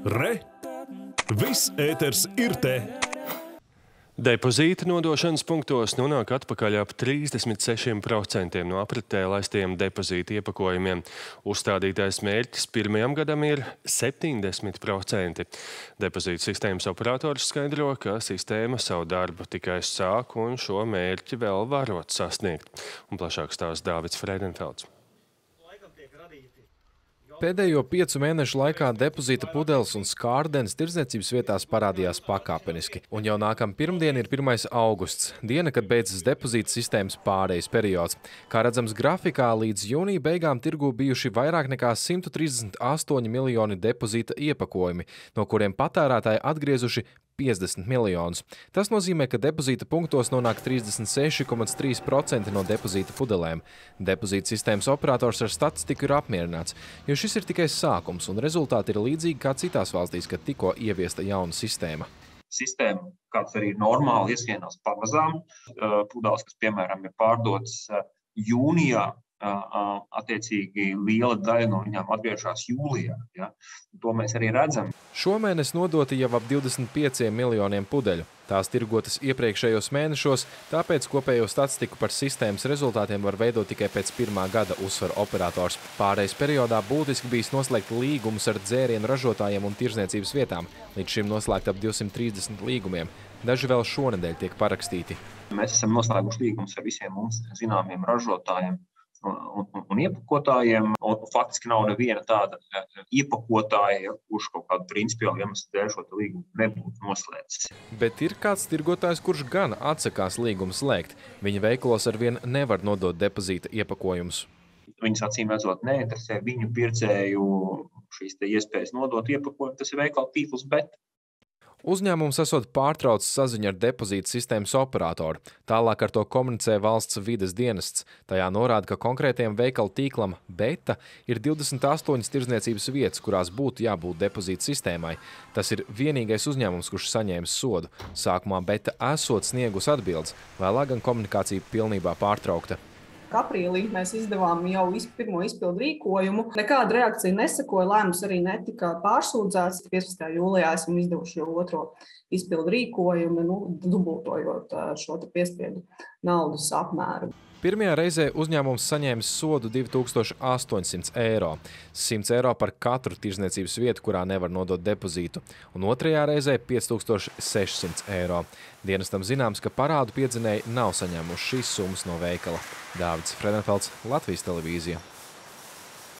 Re! Viss ēters ir te! Depozīta nodošanas punktos nonāk atpakaļ ap 36% no apritē laistajiem depozīta iepakojumiem. Uzstādītais mērķis pirmajam gadam ir 70%. Depozīta sistēmas operators skaidro, ka sistēma savu darbu tikai sāk un šo mērķi vēl varot sasniegt. Un plašāk stāsta Dāvids Freidenfelds. Pēdējo 5 mēnešu laikā depozīta pudeles un skārdenes tirdzniecības vietās parādījās pakāpeniski. Un jau nākamā pirmdiena ir 1. augusts, diena, kad beidzas depozīta sistēmas pārejas periods. Kā redzams grafikā, līdz jūnija beigām tirgū bijuši vairāk nekā 138 miljoni depozīta iepakojumi, no kuriem patērētāji atgriezuši 50 miljonus. Tas nozīmē, ka depozīta punktos nonāk 36,3% no depozīta pudelēm. Depozīta sistēmas operators ar statistiku ir apmierināts, jo šis ir tikai sākums un rezultāti ir līdzīgi kā citās valstīs, kad tikko ieviesta jauna sistēma. Sistēma, kāds arī normāli iesvienās pamazām, pudeles, kas, piemēram, ir pārdotas jūnijā, attiecīgi liela daļa no viņām atgriežas jūlijā. Ja? To mēs arī redzam. Šomēnes nodoti jau ap 25 miljoniem pudeļu. Tās tirgotas iepriekšējos mēnešos, tāpēc kopējo statistiku par sistēmas rezultātiem var veidot tikai pēc 1. gada, uzsver operators. Pārejas periodā būtiski bijis noslēgt līgumus ar dzērienu ražotājiem un tirdzniecības vietām. Līdz šim noslēgt ap 230 līgumiem. Daži vēl šonedēļ tiek parakstīti. Mēs esam noslēguši līgumus ar visiem mums zināmiem ražotājiem un iepakotājiem. Un faktiski nav neviena tāda iepakotāja, kurš kaut kādu principiālu iemeslu dēļ šo līgumu nebūtu noslēdzis. Bet ir kāds tirgotājs, kurš gan atsakās līgumu slēgt. Viņa veikalos arvien nevar nodot depozīta iepakojumus. Viņus acīm redzot neinteresē viņu pircēju šīs iespējas nodot iepakojumu. Tas ir veikala tīkls, bet Uzņēmums esot pārtraucis saziņu ar depozīta sistēmas operatoru. Tālāk ar to komunicē valsts vides dienests. Tajā norāda, ka konkrētajam veikalu tīklam Beta ir 28 tirdzniecības vietas, kurās būtu jābūt depozīta sistēmai. Tas ir vienīgais uzņēmums, kurš saņēmis sodu. Sākumā Beta esot sniegus atbildes, vēlāk gan komunikācija pilnībā pārtraukta. Aprīlī mēs izdevām jau pirmo izpildu rīkojumu. Nekāda reakcija nesekoja, lēmums arī netika pārsūdzēts. 15. jūlijā esam izdevuši jau otro izpildu rīkojumu, dubultojot šo piespiedu naudas apmēru. Pirmajā reizē uzņēmums saņēmis sodu 2800 eiro. 100 eiro par katru tirdzniecības vietu, kurā nevar nodot depozītu. Un otrajā reizē 5600 eiro. Dienestam zināms, ka parādu piedzinēji nav saņēmuši šīs summas no veikala. Dāvids Freidenfelds, Latvijas televīzija.